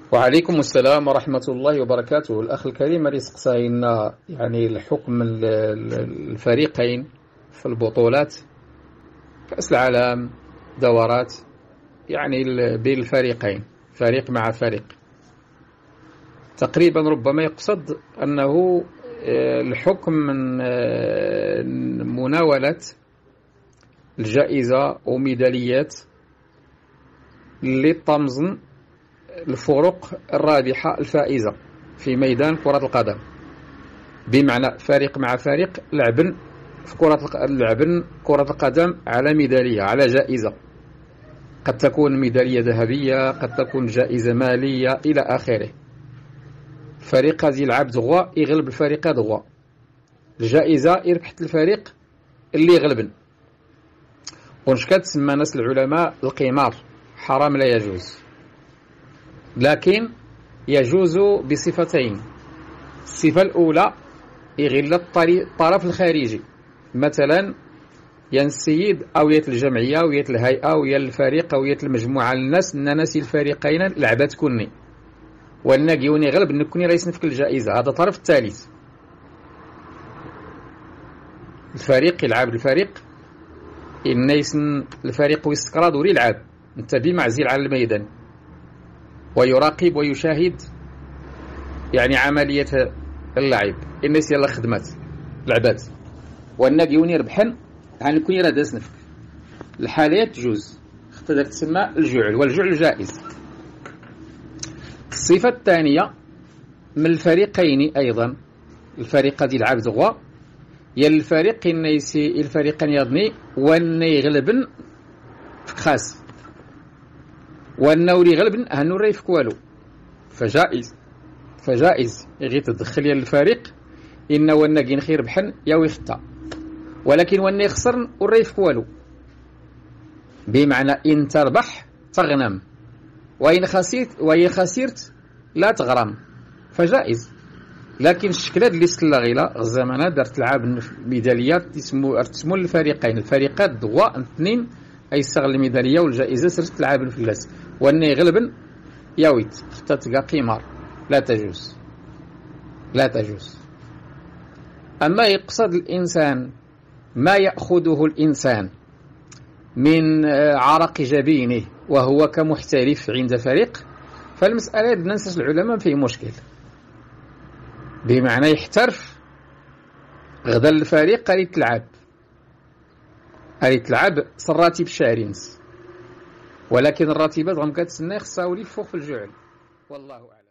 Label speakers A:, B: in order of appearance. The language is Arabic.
A: وعليكم السلام ورحمة الله وبركاته. الأخ الكريم اللي سقساينا يعني الحكم الفريقين في البطولات، كأس العالم، دورات، يعني بين الفريقين، فريق مع فريق. تقريبا ربما يقصد أنه الحكم من مناولة الجائزة وميداليات لطمزن الفرق الرابحة الفائزة في ميدان كرة القدم، بمعنى فريق مع فريق لعبن كرة القدم على ميدالية، على جائزة، قد تكون ميدالية ذهبية، قد تكون جائزة مالية إلى آخره. فريق غادي يلعب دغوا يغلب الفريق دغوا، الجائزة يربحت الفريق اللي يغلبن. ونش كتسمى ناس العلماء القمار، حرام لا يجوز، لكن يجوز بصفتين. الصفة الأولى يغل الطرف الخارجي، مثلا يا السيد أو يا الجمعية أو يا الهيئة أو يا الفريق أو يا المجموعة الناس ناسي الفريقين لعبات كوني والناقيوني غلب نكوني رئيس نفك الجائزة، هذا طرف الثالث. الفريق يلعب الفريق الناس الفريق ويستقرا دوري يلعب انت بمعزل على الميدان ويراقب ويشاهد يعني عملية اللعب. الناس يلا خدمات لعبات والناقيوني ربحن عن كون يرى داس نفك الحالات تجوز، تقدر تسمى الجعل، والجعل جائز. الصفة الثانية من الفريقين أيضا، الفريق غادي يلعب دغوا يا الفريق النيسي الفريقين يضني وان يغلبن خاص والنوري يغلبن هنو ريف كوالو، فجائز يغي تدخل يا الفريق إن وناقين خير بحن يا ويخطأ، ولكن ون يخسر والريف كوالو، بمعنى إن تربح تغنم وإن خسرت لا تغرم، فجائز. لكن الشكلات اللي ستلاغيلا الزمانة دارت تلعب ميداليات تسمو الفريقين، الفريقات دغوا اثنين يستغل الميدالية والجائزة سرت تلعب الفلاس وأن يغلبن ياويت حتى تلقى قمار، لا تجوز، لا تجوز. أما يقصد الإنسان ما يأخذه الإنسان من عرق جبينه وهو كمحترف عند فريق، فالمسألة بننسى العلماء فيه مشكل، بمعنى يحترف غدا الفريق قال تلعب الراتب شارينس، ولكن الراتبات غم كتسنى خصها ولي فوق في الجعل، والله أعلم.